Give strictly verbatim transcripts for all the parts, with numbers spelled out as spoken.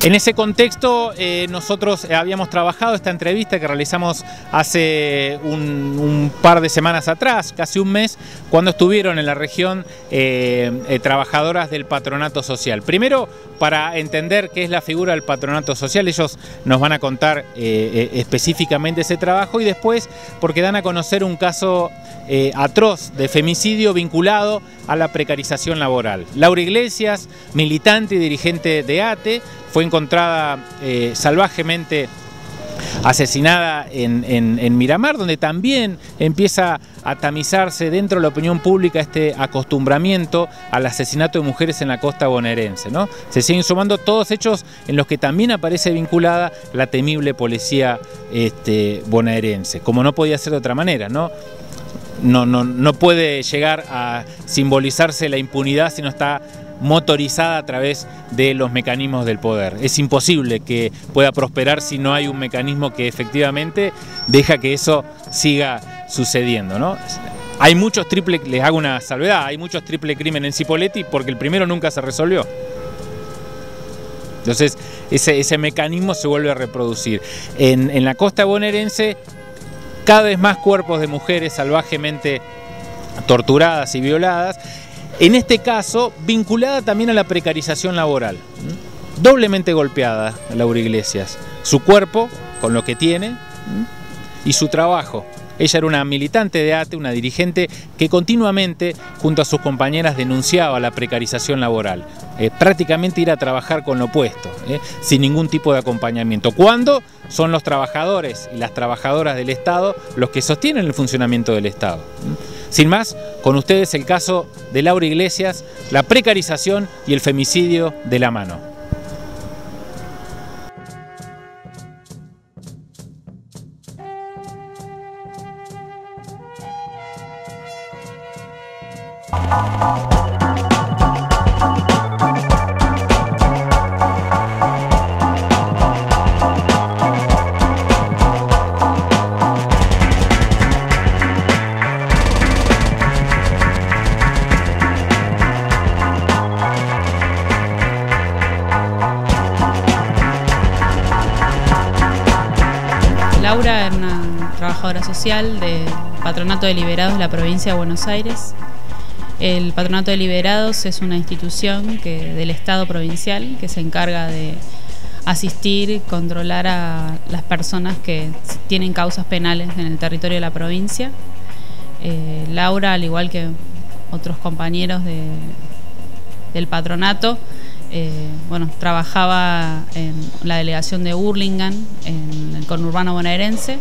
En ese contexto, eh, nosotros habíamos trabajado esta entrevista que realizamos hace un, un par de semanas atrás, casi un mes, cuando estuvieron en la región eh, eh, trabajadoras del patronato social. Primero, para entender qué es la figura del patronato social, ellos nos van a contar eh, eh, específicamente ese trabajo, y después porque dan a conocer un caso eh, atroz de femicidio vinculado a la precarización laboral. Laura Iglesias, militante y dirigente de A T E, fue encontrada eh, salvajemente asesinada en, en, en Miramar, donde también empieza a tamizarse dentro de la opinión pública este acostumbramiento al asesinato de mujeres en la costa bonaerense, ¿no? Se siguen sumando todos hechos en los que también aparece vinculada la temible policía este, bonaerense, como no podía ser de otra manera, ¿no? No, no, no puede llegar a simbolizarse la impunidad si no está motorizada a través de los mecanismos del poder. Es imposible que pueda prosperar si no hay un mecanismo que efectivamente deja que eso siga sucediendo, ¿no? Hay muchos triple, les hago una salvedad, hay muchos triple crimen en Cipolletti porque el primero nunca se resolvió. Entonces ese, ese mecanismo se vuelve a reproducir. En, en la costa bonaerense, cada vez más cuerpos de mujeres salvajemente torturadas y violadas, en este caso vinculada también a la precarización laboral. Doblemente golpeada Laura Iglesias, su cuerpo con lo que tiene y su trabajo. Ella era una militante de A T E, una dirigente que continuamente junto a sus compañeras denunciaba la precarización laboral, eh, prácticamente ir a trabajar con lo opuesto, eh, sin ningún tipo de acompañamiento, cuando son los trabajadores y las trabajadoras del Estado los que sostienen el funcionamiento del Estado. Sin más, con ustedes el caso de Laura Iglesias, la precarización y el femicidio de la mano. Laura era una trabajadora social del Patronato de Liberados de la provincia de Buenos Aires. El Patronato de Liberados es una institución que, del Estado provincial que se encarga de asistir y controlar a las personas que tienen causas penales en el territorio de la provincia. Eh, Laura, al igual que otros compañeros de, del patronato, Eh, bueno, trabajaba en la delegación de Hurlingham, en el conurbano bonaerense,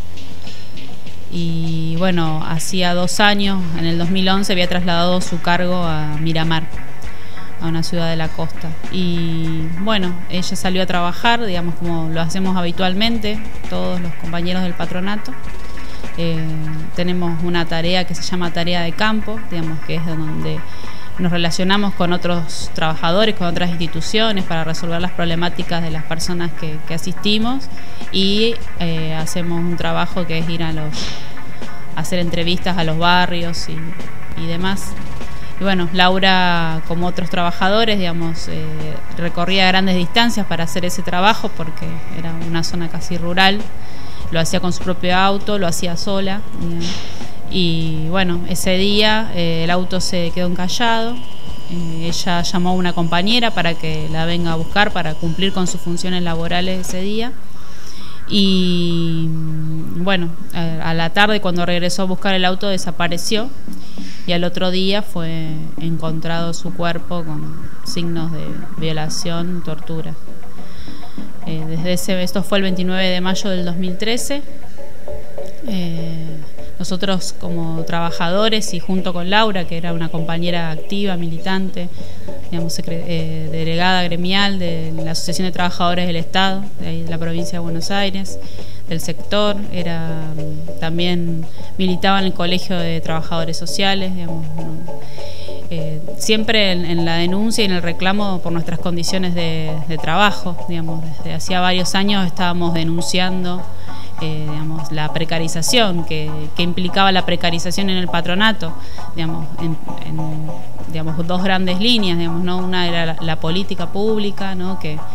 y bueno, hacía dos años, en el dos mil once, había trasladado su cargo a Miramar, a una ciudad de la costa. Y bueno, ella salió a trabajar, digamos, como lo hacemos habitualmente todos los compañeros del patronato. Eh, tenemos una tarea que se llama tarea de campo, digamos, que es donde nos relacionamos con otros trabajadores, con otras instituciones para resolver las problemáticas de las personas que, que asistimos, y eh, hacemos un trabajo que es ir a los a hacer entrevistas a los barrios y, y demás. Y bueno, Laura, como otros trabajadores, digamos, eh, recorría grandes distancias para hacer ese trabajo porque era una zona casi rural. Lo hacía con su propio auto, lo hacía sola, digamos. Y bueno, ese día eh, el auto se quedó encallado. Eh, ella llamó a una compañera para que la venga a buscar para cumplir con sus funciones laborales ese día. Y bueno, a la tarde, cuando regresó a buscar el auto, desapareció, y al otro día fue encontrado su cuerpo con signos de violación, tortura. Eh, desde ese, esto fue el veintinueve de mayo del dos mil trece. Eh, nosotros, como trabajadores, y junto con Laura, que era una compañera activa, militante, digamos, eh, delegada gremial de la Asociación de Trabajadores del Estado, de, ahí, de la provincia de Buenos Aires, del sector, era también militaba en el Colegio de Trabajadores Sociales, digamos, ¿no? eh, siempre en, en la denuncia y en el reclamo por nuestras condiciones de, de trabajo, digamos, desde hacía varios años estábamos denunciando Eh, digamos, la precarización que, que implicaba la precarización en el patronato, digamos, en, en digamos, dos grandes líneas, digamos, ¿no? Una era la, la política pública, ¿no? que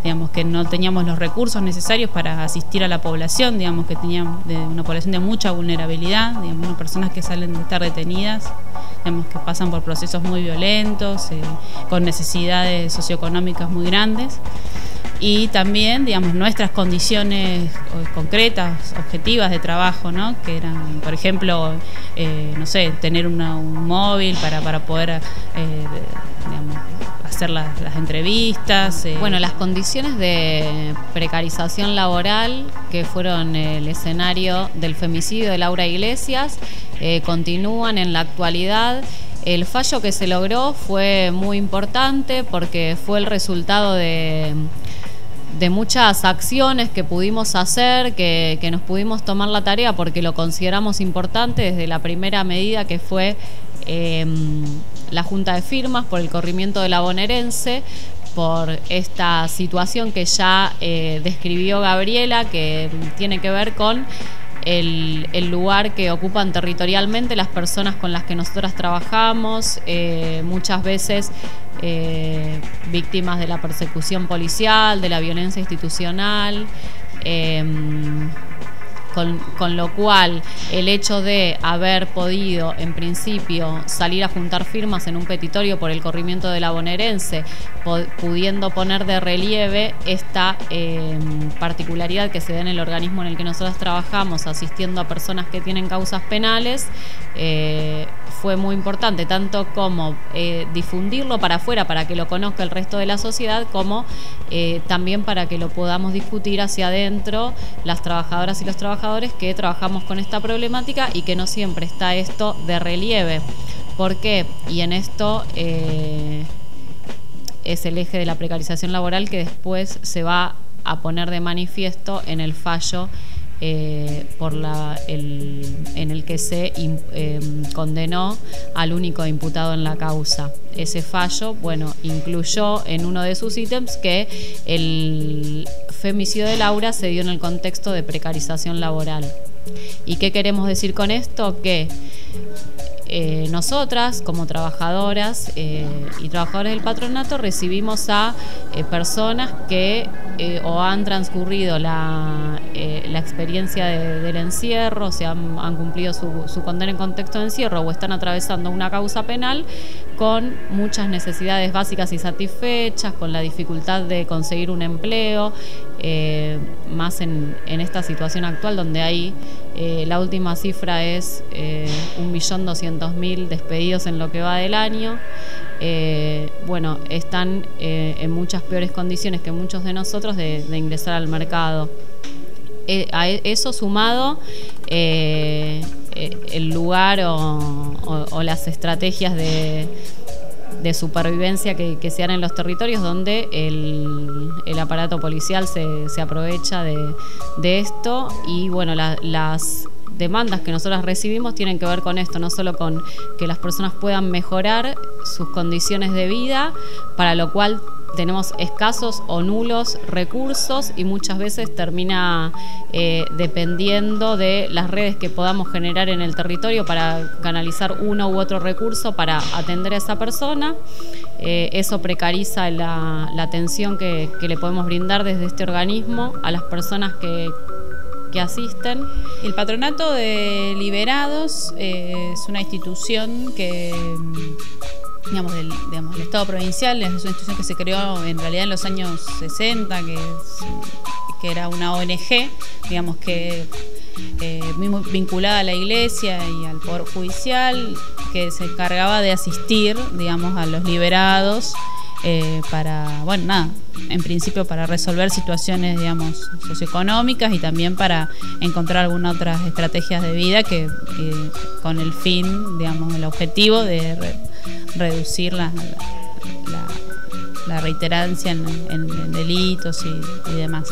digamos que no teníamos los recursos necesarios para asistir a la población, digamos que teníamos de una población de mucha vulnerabilidad, digamos, unas personas que salen de estar detenidas, digamos, que pasan por procesos muy violentos, eh, con necesidades socioeconómicas muy grandes. Y también, digamos, nuestras condiciones concretas, objetivas de trabajo, ¿no? Que eran, por ejemplo, eh, no sé, tener una, un móvil para, para poder eh, digamos, hacer las, las entrevistas. Eh. Bueno, las condiciones de precarización laboral que fueron el escenario del femicidio de Laura Iglesias eh, continúan en la actualidad. El fallo que se logró fue muy importante porque fue el resultado de... de muchas acciones que pudimos hacer, que, que nos pudimos tomar la tarea porque lo consideramos importante, desde la primera medida que fue eh, la junta de firmas por el corrimiento de la bonaerense, por esta situación que ya eh, describió Gabriela, que tiene que ver con El, el lugar que ocupan territorialmente las personas con las que nosotras trabajamos, eh, muchas veces eh, víctimas de la persecución policial, de la violencia institucional, eh, con, con lo cual el hecho de haber podido en principio salir a juntar firmas en un petitorio por el corrimiento de la bonaerense, pudiendo poner de relieve esta eh, particularidad que se da en el organismo en el que nosotros trabajamos, asistiendo a personas que tienen causas penales, eh, fue muy importante, tanto como eh, difundirlo para afuera, para que lo conozca el resto de la sociedad, como eh, también para que lo podamos discutir hacia adentro las trabajadoras y los trabajadores que trabajamos con esta problemática y que no siempre está esto de relieve. ¿Por qué? Y en esto... Eh, es el eje de la precarización laboral que después se va a poner de manifiesto en el fallo eh, por la, el, en el que se eh, condenó al único imputado en la causa. Ese fallo, bueno, incluyó en uno de sus ítems que el femicidio de Laura se dio en el contexto de precarización laboral. ¿Y qué queremos decir con esto? Que Eh, nosotras, como trabajadoras eh, y trabajadores del patronato, recibimos a eh, personas que eh, o han transcurrido la, eh, la experiencia de, del encierro, o sea, han, han cumplido su, su condena en contexto de encierro o están atravesando una causa penal con muchas necesidades básicas y satisfechas, con la dificultad de conseguir un empleo, eh, más en, en esta situación actual donde hay, eh, la última cifra es eh, un millón doscientos mil despedidos en lo que va del año. Eh, bueno, están eh, en muchas peores condiciones que muchos de nosotros de, de ingresar al mercado. Eh, a eso sumado eh, eh, el lugar o, o, o las estrategias de, de supervivencia que, que se dan en los territorios donde el, el aparato policial se, se aprovecha de, de esto y bueno, la, las demandas que nosotros recibimos tienen que ver con esto, no solo con que las personas puedan mejorar sus condiciones de vida, para lo cual tenemos escasos o nulos recursos y muchas veces termina eh, dependiendo de las redes que podamos generar en el territorio para canalizar uno u otro recurso para atender a esa persona. Eh, eso precariza la, la atención que, que le podemos brindar desde este organismo a las personas que que asisten. El Patronato de Liberados eh, es una institución que, digamos, del, digamos, el Estado provincial, es una institución que se creó en realidad en los años sesenta, que, es, que era una O N G, digamos que eh, muy vinculada a la Iglesia y al Poder Judicial, que se encargaba de asistir, digamos, a los liberados eh, para, bueno, nada, en principio para resolver situaciones, digamos, socioeconómicas y también para encontrar algunas otras estrategias de vida que, que con el fin, digamos, el objetivo de re, reducir la, la, la reiterancia en, en, en delitos y, y demás.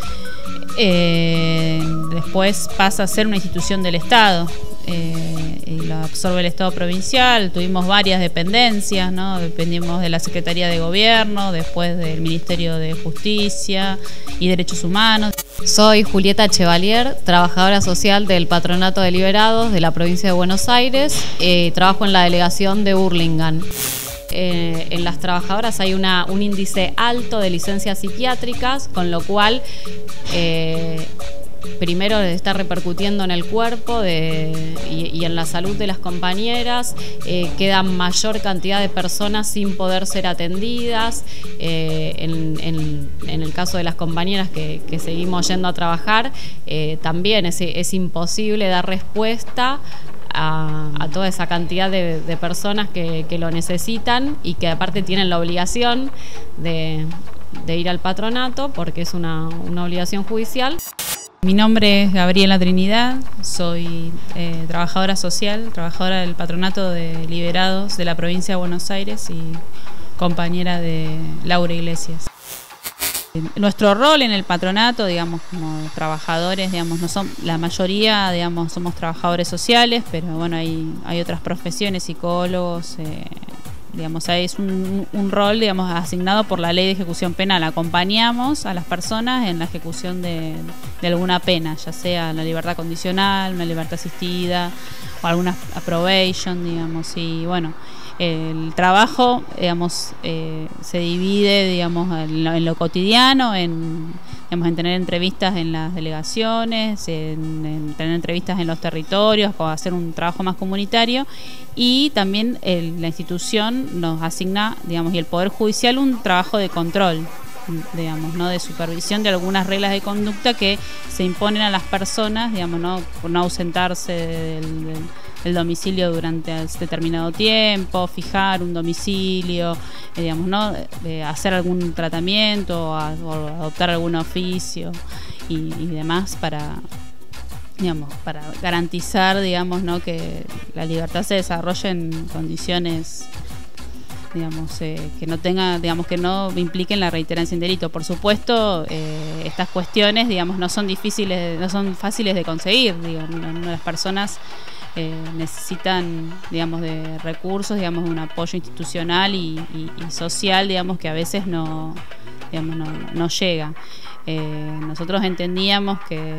Eh, después pasa a ser una institución del Estado. Eh, y lo absorbe el Estado provincial. Tuvimos varias dependencias, ¿no? Dependimos de la Secretaría de Gobierno, después del Ministerio de Justicia y Derechos Humanos. Soy Julieta Chevalier, trabajadora social del Patronato de Liberados de la provincia de Buenos Aires. Eh, trabajo en la delegación de Hurlingham. eh, en las trabajadoras hay una, un índice alto de licencias psiquiátricas, con lo cual eh, primero está repercutiendo en el cuerpo de, y, y en la salud de las compañeras, eh, queda mayor cantidad de personas sin poder ser atendidas, eh, en, en, en el caso de las compañeras que, que seguimos yendo a trabajar, eh, también es, es imposible dar respuesta A, a toda esa cantidad de, de personas que, que lo necesitan y que aparte tienen la obligación de, de ir al patronato porque es una, una obligación judicial. Mi nombre es Gabriela Trinidad, soy eh, trabajadora social, trabajadora del Patronato de Liberados de la provincia de Buenos Aires y compañera de Laura Iglesias. Nuestro rol en el patronato, digamos, como trabajadores, digamos, no son, la mayoría, digamos, somos trabajadores sociales, pero bueno, hay, hay otras profesiones, psicólogos, eh, digamos, es un, un rol, digamos, asignado por la Ley de Ejecución Penal. Acompañamos a las personas en la ejecución de, de alguna pena, ya sea la libertad condicional, una libertad asistida o alguna probation, digamos, y bueno, el trabajo, digamos, eh, se divide, digamos, en lo, en lo cotidiano, en, digamos, en tener entrevistas en las delegaciones, en, en tener entrevistas en los territorios, o hacer un trabajo más comunitario, y también el, la institución nos asigna, digamos, y el Poder Judicial un trabajo de control, digamos, no de supervisión de algunas reglas de conducta que se imponen a las personas, digamos, no por no ausentarse del, del el domicilio durante determinado tiempo, fijar un domicilio, eh, digamos, ¿no? Eh, hacer algún tratamiento o, a, o adoptar algún oficio y, y demás para, digamos, para garantizar, digamos, ¿no? que la libertad se desarrolle en condiciones, digamos, eh, que no tenga, digamos, que no impliquen la reiterancia en delito. Por supuesto, eh, estas cuestiones, digamos, no son difíciles, no son fáciles de conseguir, digamos, no, no, las personas Eh, necesitan, digamos, de recursos, digamos, de un apoyo institucional y, y, y social, digamos, que a veces no, digamos, no, no llega. Eh, nosotros entendíamos que,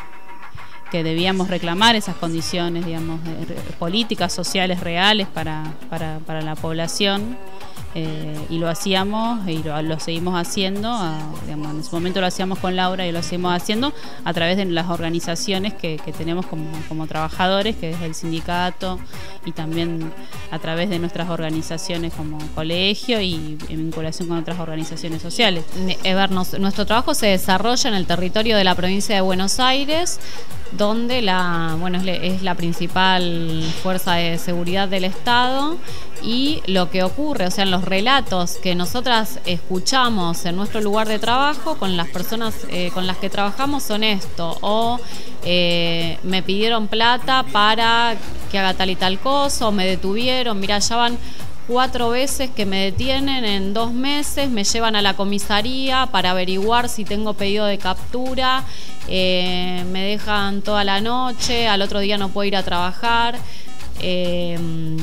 que debíamos reclamar esas condiciones, digamos, de, de, políticas sociales reales para, para, para la población. Eh, y lo hacíamos y lo, lo seguimos haciendo, a, digamos, en ese momento lo hacíamos con Laura y lo seguimos haciendo a través de las organizaciones que, que tenemos como, como trabajadores, que es el sindicato, y también a través de nuestras organizaciones como colegio y en vinculación con otras organizaciones sociales. Ever, nos, nuestro trabajo se desarrolla en el territorio de la provincia de Buenos Aires, donde la, bueno, es, es la principal fuerza de seguridad del Estado, y lo que ocurre, o sea, en los relatos que nosotras escuchamos en nuestro lugar de trabajo con las personas eh, con las que trabajamos son esto, o eh, me pidieron plata para que haga tal y tal cosa, o me detuvieron, mira, ya van cuatro veces que me detienen en dos meses, me llevan a la comisaría para averiguar si tengo pedido de captura, eh, me dejan toda la noche, al otro día no puedo ir a trabajar. Eh,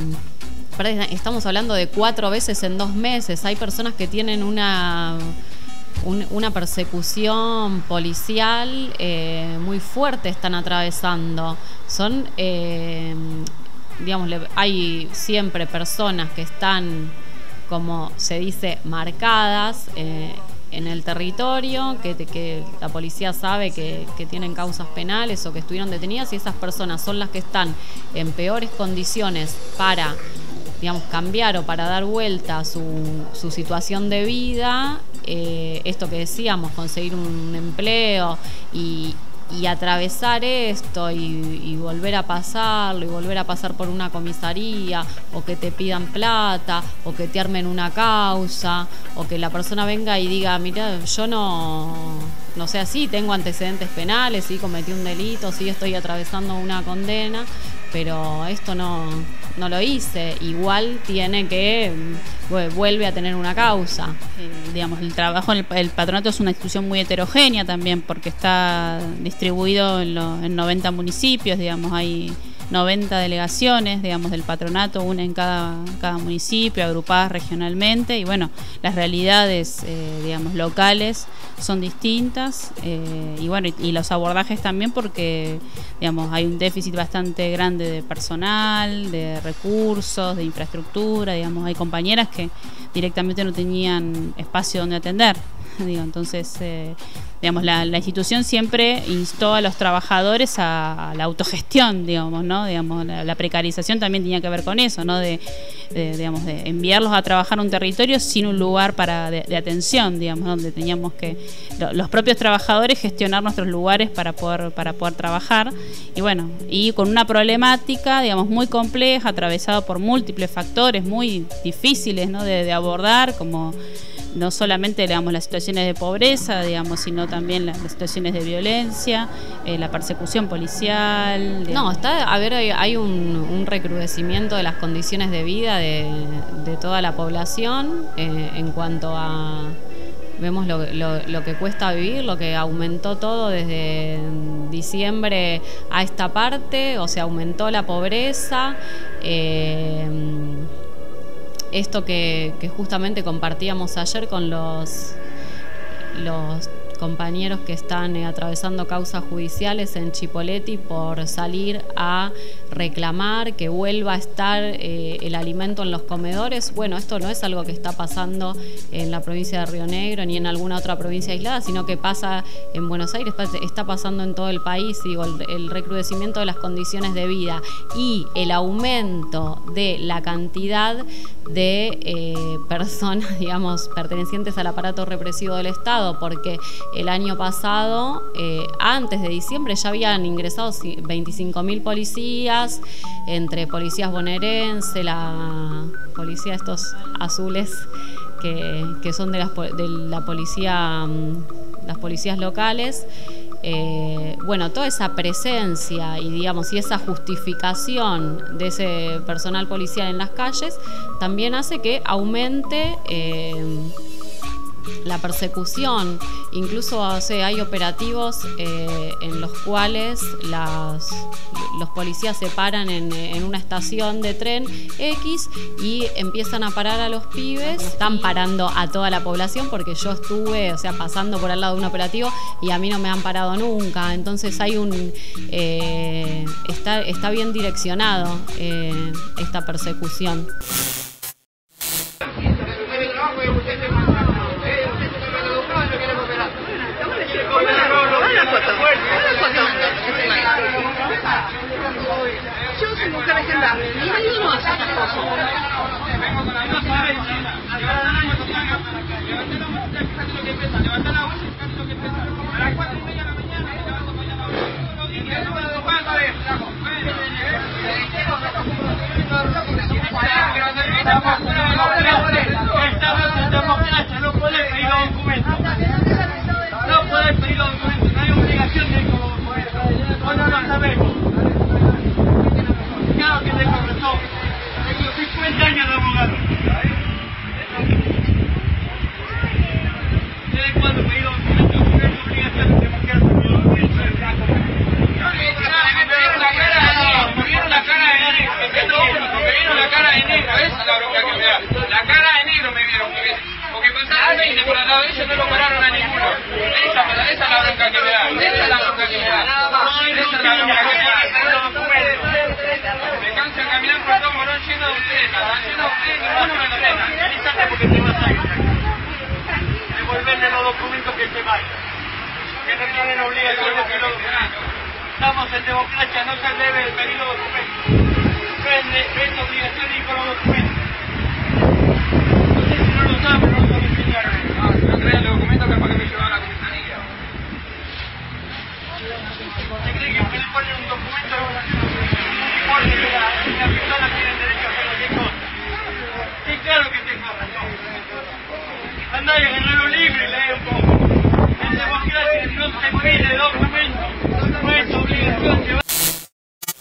estamos hablando de cuatro veces en dos meses. Hay personas que tienen una, un, una persecución policial eh, muy fuerte, están atravesando. Son... Eh, digamos, hay siempre personas que están, como se dice, marcadas eh, en el territorio, que, que la policía sabe que, que tienen causas penales o que estuvieron detenidas, y esas personas son las que están en peores condiciones para, digamos, cambiar o para dar vuelta su, su situación de vida. Eh, esto que decíamos, conseguir un empleo y y atravesar esto y, y volver a pasarlo y volver a pasar por una comisaría, o que te pidan plata, o que te armen una causa, o que la persona venga y diga, mira, yo no, no sé, sí, tengo antecedentes penales, sí, cometí un delito, sí, estoy atravesando una condena, pero esto no, no lo hice. Igual tiene que, vuelve a tener una causa. Eh, digamos, el trabajo en el, el patronato es una institución muy heterogénea también, porque está distribuido en, lo, en noventa municipios, digamos, hay noventa delegaciones, digamos, del patronato, una en cada, cada municipio, agrupadas regionalmente, y bueno, las realidades, eh, digamos, locales son distintas, eh, y bueno, y, y los abordajes también, porque, digamos, hay un déficit bastante grande de personal, de recursos, de infraestructura, digamos, hay compañeras que directamente no tenían espacio donde atender. Digo, entonces, eh, digamos, la, la institución siempre instó a los trabajadores a, a la autogestión, digamos, ¿no? Digamos, la, la precarización también tenía que ver con eso, ¿no? De, de, digamos, de enviarlos a trabajar a un territorio sin un lugar para de, de atención, digamos, donde teníamos que lo, los propios trabajadores gestionar nuestros lugares para poder para poder trabajar, y bueno, y con una problemática, digamos, muy compleja, atravesada por múltiples factores muy difíciles, ¿no? de, de abordar, como no solamente, digamos, las situaciones de pobreza, digamos, sino también las, las situaciones de violencia, eh, la persecución policial. Digamos. No, está, a ver, hay, hay un, un recrudecimiento de las condiciones de vida de, de toda la población, eh, en cuanto a, vemos lo, lo, lo que cuesta vivir, lo que aumentó todo desde diciembre a esta parte, o sea, aumentó la pobreza, eh, esto que, que justamente compartíamos ayer con los, los compañeros que están eh, atravesando causas judiciales en Chipoleti por salir a reclamar que vuelva a estar eh, el alimento en los comedores. Bueno, esto no es algo que está pasando en la provincia de Río Negro ni en alguna otra provincia aislada, sino que pasa en Buenos Aires, está pasando en todo el país. Digo, el, el recrudecimiento de las condiciones de vida y el aumento de la cantidad de eh, personas, digamos, pertenecientes al aparato represivo del Estado, porque el año pasado, eh, antes de diciembre, ya habían ingresado veinticinco mil policías, entre policías bonaerenses, la policía estos azules que, que son de, las, de la policía, las policías locales. Eh, bueno, toda esa presencia y, digamos, y esa justificación de ese personal policial en las calles también hace que aumente eh, la persecución. Incluso, o sea, hay operativos eh, en los cuales las, los policías se paran en, en una estación de tren X y empiezan a parar a los pibes. Están parando a toda la población, porque yo estuve, o sea, pasando por al lado de un operativo y a mí no me han parado nunca. Entonces hay un eh, está, está bien direccionado eh, esta persecución. Yo soy mujer legendaria. Mi marido no hace estas cosas. No puedes pedir los documentos. No puedes pedir los documentos. No hay obligación de ir con los documentos. O no lo sabemos. Claro que tengo razón. Tengo cincuenta años de abogado. ¿Desde cuándo pedí los documentos? No es obligación de demostrar los documentos. Me vieron la cara de negro. Me vieron la cara de negro. Esa es la bronca que me da. La cara de negro me vieron. Porque pasaron veinte por al lado de ellos, no lo pararon a ninguno. Esa, esa es la bronca que me da. Esa es la bronca que me da. Esa es la bronca que me da. Me cansa caminar por todo Morón lleno de ustedes. Lleno de ustedes, ninguno me frena. Fíjate porque te vas a ir. Devolverle los documentos que se vayan. Que no tienen obligación de pedir los documentos. Estamos en democracia, no se debe pedir los documentos. No es obligación de ir con los documentos. No sé si no lo saben, no lo saben enseñar. No, si no traen los documentos, capaz que me llevan a la comisaría. ¿Se cree que le ponen un documento de una porque la, la persona tiene derecho a hacer cualquier cosa? Sí, claro que tengo razón. Andá y agarralo libre y lee un poco. En democracia no se pide documentos, no es obligación llevar. La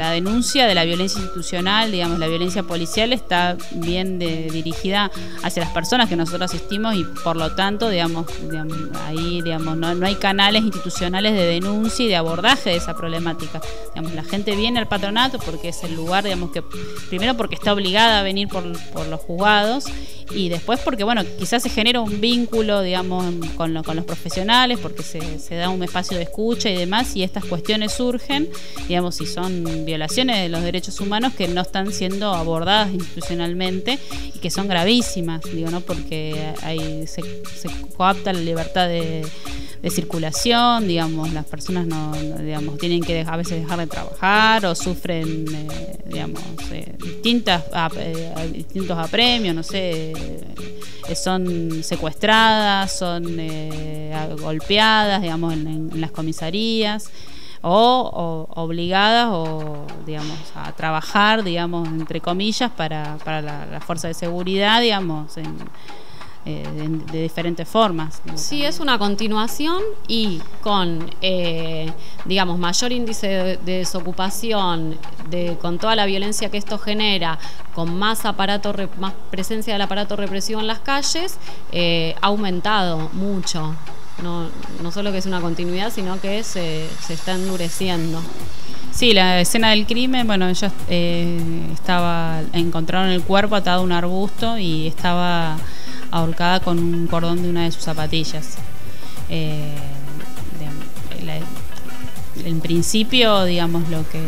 la denuncia de la violencia institucional, digamos, la violencia policial está bien de, dirigida hacia las personas que nosotros asistimos y por lo tanto, digamos, digamos ahí digamos no, no hay canales institucionales de denuncia y de abordaje de esa problemática. Digamos, la gente viene al patronato porque es el lugar, digamos, que primero porque está obligada a venir por, por los juzgados y después porque, bueno, quizás se genera un vínculo, digamos, con, lo, con los profesionales, porque se, se da un espacio de escucha y demás, y estas cuestiones surgen, digamos, si son violaciones de los derechos humanos que no están siendo abordadas institucionalmente y que son gravísimas, digo, ¿no? Porque hay, se, se coapta la libertad de, de circulación, digamos, las personas no, no, digamos, tienen que a veces dejar de trabajar o sufren, eh, digamos, eh, distintas, eh, distintos apremios, no sé, eh, son secuestradas, son eh, golpeadas, digamos, en, en las comisarías, o, o obligadas o, digamos, a trabajar, digamos, entre comillas, para, para la, la fuerza de seguridad, digamos, en, eh, de, de diferentes formas. Sí, es una continuación y con, eh, digamos, mayor índice de, de desocupación, de, con toda la violencia que esto genera, con más aparato, más presencia del aparato represivo en las calles, eh, ha aumentado mucho. No, no solo que es una continuidad, sino que se, se está endureciendo. Sí, la escena del crimen, bueno, ella eh, estaba, encontraron el cuerpo atado a un arbusto y estaba ahorcada con un cordón de una de sus zapatillas. Eh, de, la, en principio, digamos, lo que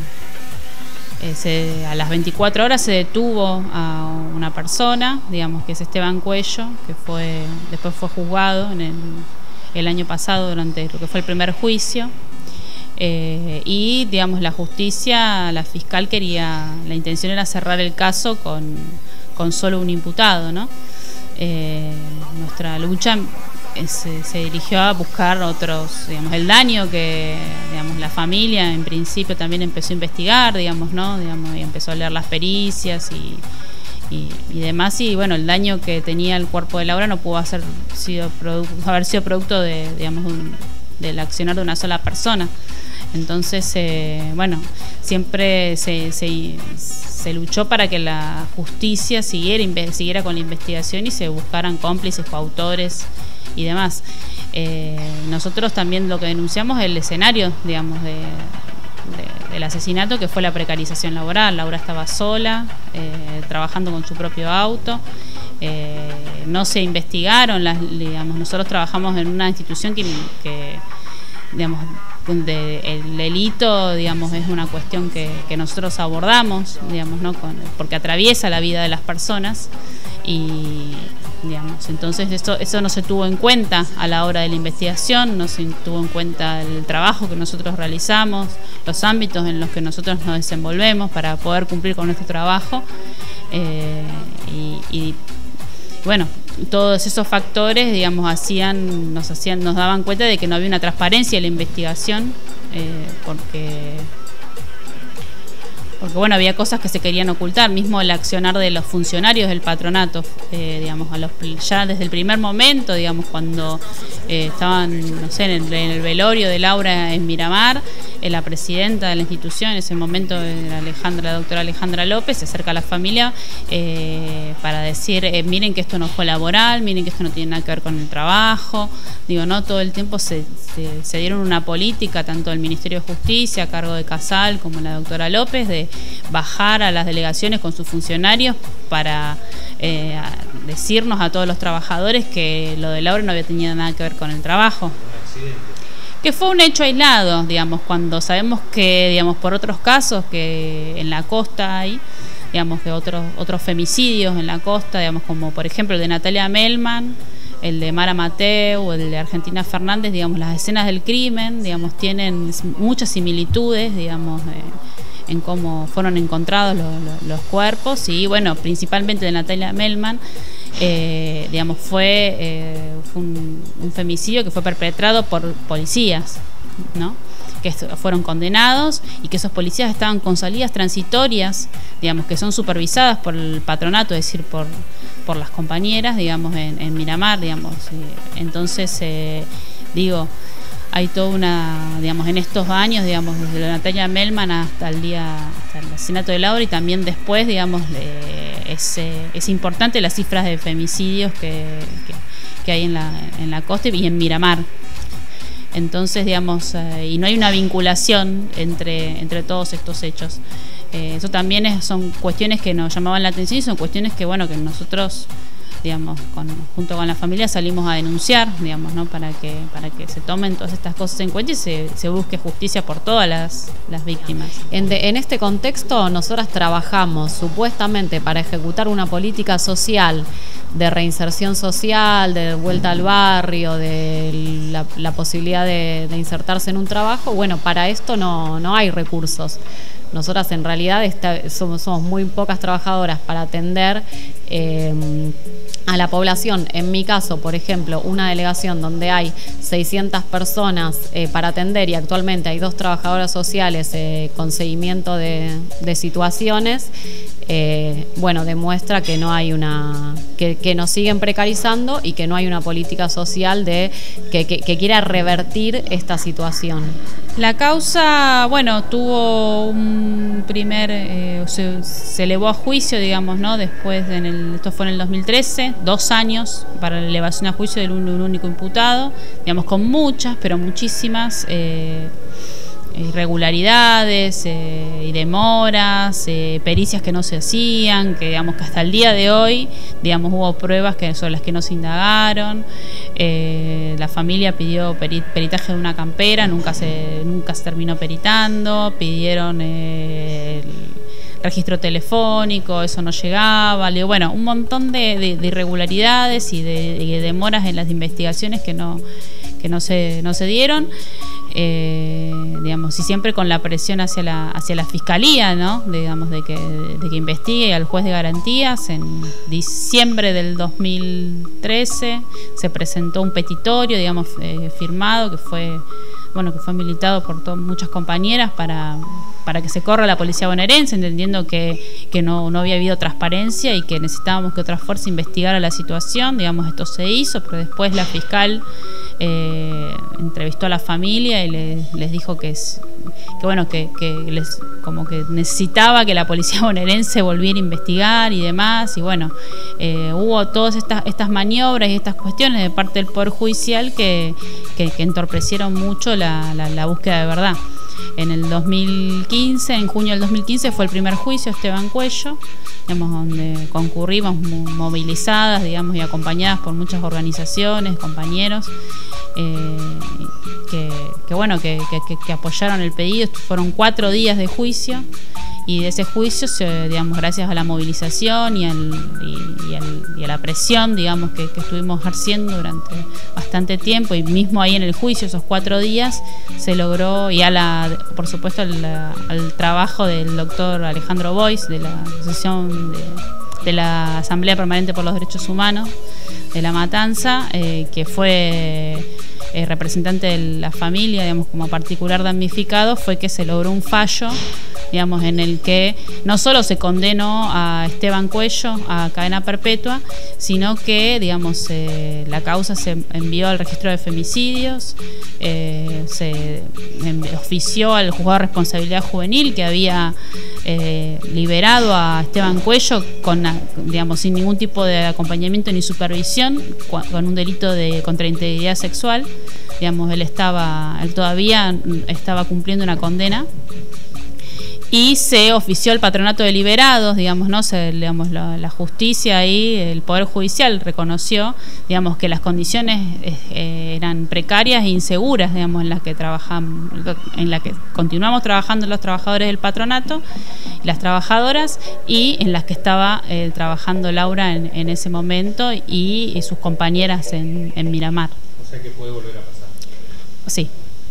eh, se, a las veinticuatro horas se detuvo a una persona, digamos, que es Esteban Cuello, que fue después fue juzgado en el el año pasado durante lo que fue el primer juicio, eh, y digamos la justicia, la fiscal quería, la intención era cerrar el caso con, con solo un imputado, ¿no? Eh, nuestra lucha se, se dirigió a buscar otros, digamos, el daño que, digamos, la familia en principio también empezó a investigar, digamos, ¿no? Digamos, y empezó a leer las pericias y Y, y demás, y bueno, el daño que tenía el cuerpo de Laura no pudo hacer, sido haber sido producto de, digamos, un, del accionar de una sola persona. Entonces, eh, bueno, siempre se, se, se luchó para que la justicia siguiera, siguiera con la investigación y se buscaran cómplices, coautores y demás. Eh, nosotros también lo que denunciamos es el escenario, digamos, de De, del asesinato, que fue la precarización laboral. Laura estaba sola, eh, trabajando con su propio auto, eh, no se investigaron las, digamos, nosotros trabajamos en una institución que, que digamos, de, el delito, digamos, es una cuestión que, que nosotros abordamos, digamos, ¿no? Con, porque atraviesa la vida de las personas y, digamos, entonces eso, eso no se tuvo en cuenta a la hora de la investigación, no se tuvo en cuenta el trabajo que nosotros realizamos, los ámbitos en los que nosotros nos desenvolvemos para poder cumplir con nuestro trabajo, eh, y, y bueno, todos esos factores, digamos, hacían, nos hacían, nos daban cuenta de que no había una transparencia en la investigación, eh, porque porque bueno, había cosas que se querían ocultar, mismo el accionar de los funcionarios del patronato, eh, digamos, a los, ya desde el primer momento, digamos, cuando eh, estaban, no sé, en el, en el velorio de Laura en Miramar, eh, la presidenta de la institución, en ese momento era Alejandra, la doctora Alejandra López, se acerca a la familia eh, para decir, eh, miren que esto no fue laboral, miren que esto no tiene nada que ver con el trabajo, digo, no, todo el tiempo se, se, se dieron una política, tanto el Ministerio de Justicia, a cargo de Casal, como la doctora López, de bajar a las delegaciones con sus funcionarios para eh, decirnos a todos los trabajadores que lo de Laura no había tenido nada que ver con el trabajo. Que fue un hecho aislado, digamos, cuando sabemos que, digamos, por otros casos que en la costa hay, digamos, que otros otros femicidios en la costa, digamos, como por ejemplo el de Natalia Melman, el de Mara Mateu, el de Argentina Fernández, digamos, las escenas del crimen, digamos, tienen muchas similitudes, digamos, eh, en cómo fueron encontrados los, los, los cuerpos, y bueno, principalmente de Natalia Melman, eh, digamos, fue, eh, fue un, un femicidio que fue perpetrado por policías, ¿no? Que fueron condenados y que esos policías estaban con salidas transitorias, digamos, que son supervisadas por el patronato, es decir, por, por las compañeras, digamos, en, en Miramar, digamos. Entonces, eh, digo, hay toda una, digamos, en estos años, digamos, desde la Natalia Melman hasta el día, hasta el asesinato de Laura, y también después, digamos, eh, es, eh, es importante las cifras de femicidios que, que, que hay en la, en la costa y en Miramar. Entonces, digamos, eh, y no hay una vinculación entre, entre todos estos hechos. Eh, eso también es, son cuestiones que nos llamaban la atención y son cuestiones que, bueno, que nosotros, digamos, con, junto con la familia salimos a denunciar, digamos, ¿no? Para que, para que se tomen todas estas cosas en cuenta y se, se busque justicia por todas las, las víctimas. En, de, en este contexto, nosotras trabajamos supuestamente para ejecutar una política social de reinserción social, de vuelta al barrio, de la, la posibilidad de, de insertarse en un trabajo. Bueno, para esto no, no hay recursos. Nosotras en realidad está, somos, somos muy pocas trabajadoras para atender eh, a la población. En mi caso, por ejemplo, una delegación donde hay seiscientas personas eh, para atender y actualmente hay dos trabajadoras sociales eh, con seguimiento de, de situaciones, eh, bueno, demuestra que no hay una, que, que nos siguen precarizando y que no hay una política social de que, que, que quiera revertir esta situación. La causa, bueno, tuvo un primer, eh, se, se elevó a juicio, digamos, ¿no? Después, de en el, esto fue en el dos mil trece, dos años para la elevación a juicio de un, un único imputado, digamos, con muchas, pero muchísimas eh, irregularidades eh, y demoras, eh, pericias que no se hacían, que digamos que hasta el día de hoy, digamos, hubo pruebas que sobre las que no se indagaron. Eh, la familia pidió peri peritaje de una campera, nunca se nunca se terminó peritando, pidieron eh, el registro telefónico, eso no llegaba, bueno, un montón de, de, de irregularidades y de, de demoras en las investigaciones que no que no se no se dieron. Eh, digamos, y siempre con la presión hacia la hacia la fiscalía, ¿no? Digamos, de que, de que investigue al juez de garantías. En diciembre del dos mil trece se presentó un petitorio, digamos, eh, firmado, que fue, bueno, que fue militado por muchas compañeras para, para que se corra la policía bonaerense, entendiendo que, que no, no había habido transparencia y que necesitábamos que otra fuerza investigara la situación. Digamos, esto se hizo, pero después la fiscal eh, entrevistó a la familia y les, les dijo que, es, que bueno, que, que les como que necesitaba que la policía bonaerense volviera a investigar y demás. Y bueno, eh, hubo todas estas, estas maniobras y estas cuestiones de parte del Poder Judicial que, que, que entorpecieron mucho la, la, la búsqueda de verdad. En el dos mil quince, en junio del dos mil quince, fue el primer juicio Esteban Cuello, digamos, donde concurrimos movilizadas, digamos, y acompañadas por muchas organizaciones, compañeros, eh, que, que bueno, que, que, que apoyaron el pedido. Fueron cuatro días de juicio. Y de ese juicio, se, digamos, gracias a la movilización y, al, y, y, al, y a la presión, digamos, que, que estuvimos ejerciendo durante bastante tiempo, y mismo ahí en el juicio, esos cuatro días, se logró, y a la, por supuesto al, al trabajo del doctor Alejandro Bois, de la Asociación de, de la Asamblea Permanente por los Derechos Humanos de La Matanza, eh, que fue eh, representante de la familia, digamos, como particular damnificado, fue que se logró un fallo, digamos, en el que no solo se condenó a Esteban Cuello a cadena perpetua, sino que, digamos, eh, la causa se envió al registro de femicidios, eh, se ofició al juzgado de responsabilidad juvenil, que había eh, liberado a Esteban Cuello con, digamos, sin ningún tipo de acompañamiento ni supervisión, con un delito de contra integridad sexual. Digamos, él estaba, él todavía estaba cumpliendo una condena. Y se ofició el patronato de liberados, digamos, ¿no? Se, digamos, la, la justicia y el Poder Judicial reconoció, digamos, que las condiciones eh, eran precarias e inseguras, digamos, en las que trabajamos, en las que continuamos trabajando los trabajadores del patronato, las trabajadoras, y en las que estaba eh, trabajando Laura en, en ese momento y, y sus compañeras en, en Miramar. O sea que puede volver a pasar. Sí.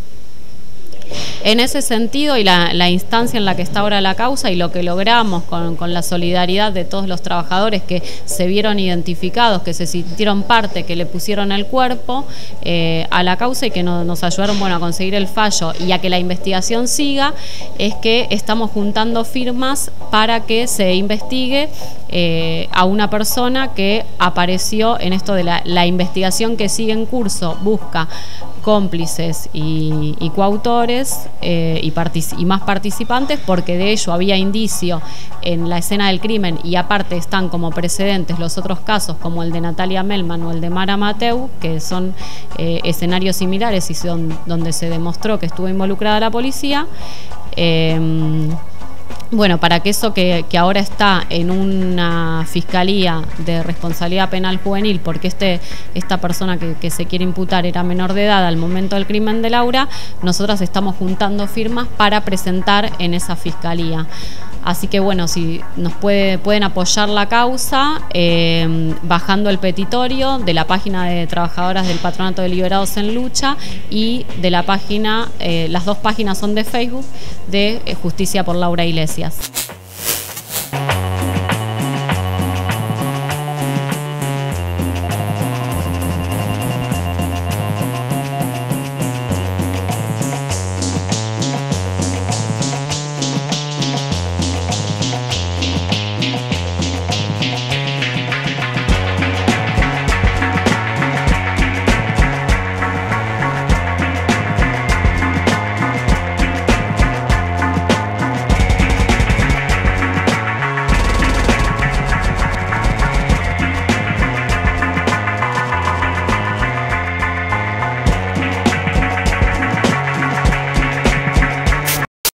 En ese sentido, y la, la instancia en la que está ahora la causa y lo que logramos con, con la solidaridad de todos los trabajadores que se vieron identificados, que se sintieron parte, que le pusieron el cuerpo eh, a la causa y que no, nos ayudaron, bueno, a conseguir el fallo y a que la investigación siga, es que estamos juntando firmas para que se investigue eh, a una persona que apareció en esto de la, la investigación que sigue en curso. Busca cómplices y, y coautores eh, y, y más participantes, porque de ello había indicio en la escena del crimen, y aparte están como precedentes los otros casos como el de Natalia Melman o el de Mara Mateu, que son eh, escenarios similares y son donde se demostró que estuvo involucrada la policía. Eh, Bueno, para que eso que, que ahora está en una fiscalía de responsabilidad penal juvenil, porque este, esta persona que, que se quiere imputar era menor de edad al momento del crimen de Laura, nosotras estamos juntando firmas para presentar en esa fiscalía. Así que bueno, si nos puede, pueden apoyar la causa eh, bajando el petitorio de la página de Trabajadoras del Patronato de Liberados en Lucha y de la página, eh, las dos páginas son de Facebook, de Justicia por Laura Iglesias.